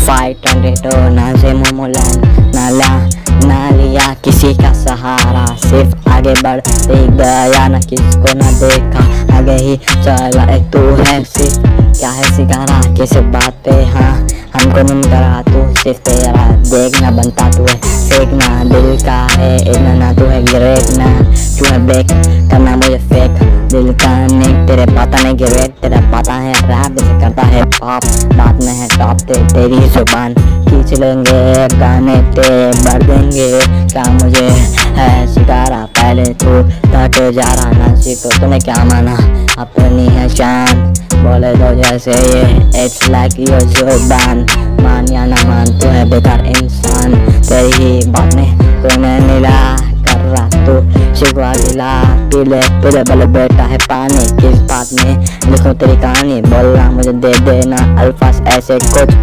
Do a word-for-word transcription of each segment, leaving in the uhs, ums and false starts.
Five Toronto ना से Momoland नाला ना लिया किसी का सहारा, सिर्फ आगे बढ़ते गया ना किसको ना देखा, आगे ही चला एक तू है सिर्फ क्या है सिखाना किस बात पे, हाँ हमको नहीं करा तू सिर्फ तेरा देखना बनता तू है फेंकना दिल का है इतना ना तू है ग्रेट ना तू है बेक करना मुझे फेक दिल का नहीं तेरे पता नहीं ग्रेट तेरा पता है रैप जैसे करता है पॉप बात में है टॉप ते तेरी जुबान खींच लेंगे गाने ते बढ़ देंगे क्या मुझे है शिकारा पहले तू तक जा रहा ना सीखो तूने क्या माना अपनी है शान बोले तो जैसे ये इट्स लाइक योर जुबान मान या ना मान तू है बेकार इंसान तेरी ही बात में कोई मैं मिला कर रहा तू शिकवा गिला पीले पीले बल बेटा है पानी किस बात में लिखो तेरी कहानी बोल रहा मुझे दे देना अल्फाज ऐसे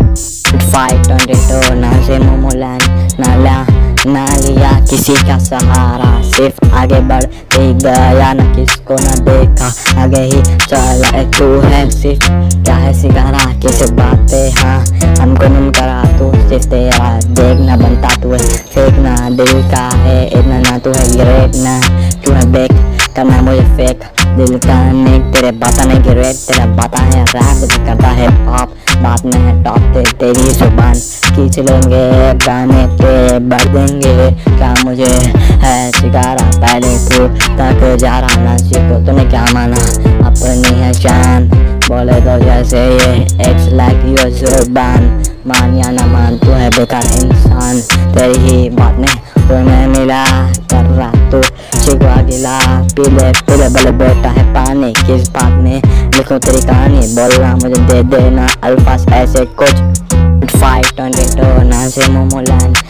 कुछ फाइव टोरेंटो ना से मोमोलैंड ना ला ना लिया किसी का सहारा, सिर्फ आगे बढ़ते गया ना किसको ना देखा, आगे ही चला एक तू है सिर्फ क्या है सिखाना किस बात पे, हाँ हमको नहीं करा तू सिर्फ तेरा देखना बनता तू है फेंकना दिल का है इतना ना तू है ग्रेट ना तू है बेक करना मुझे फेक दिल का नहीं तेरे पता नहीं ग्रेट तेरा पता है रैप करता है पॉप बात में है टॉप ते तेरी जुबान खींच लेंगे गाने ते बढ़ देंगे क्या मुझे है शिकारा पहले तू तक जा रहा ना सीखो तूने क्या माना अपनी है शान बोले तो जैसे ये इट्स लाइक योर जुबान मान या ना मान तू है बेकार इंसान तेरी ही बात में कोई मैं मिला कर रहा तू शिकवा गिला पीले पीले बल बेटा है पानी किस बात में लिखो तेरी कहानी बोल रहा मुझे दे देना अल्फाज ऐसे कुछ फाइव टोरेंटो ना से मोमोलैंड।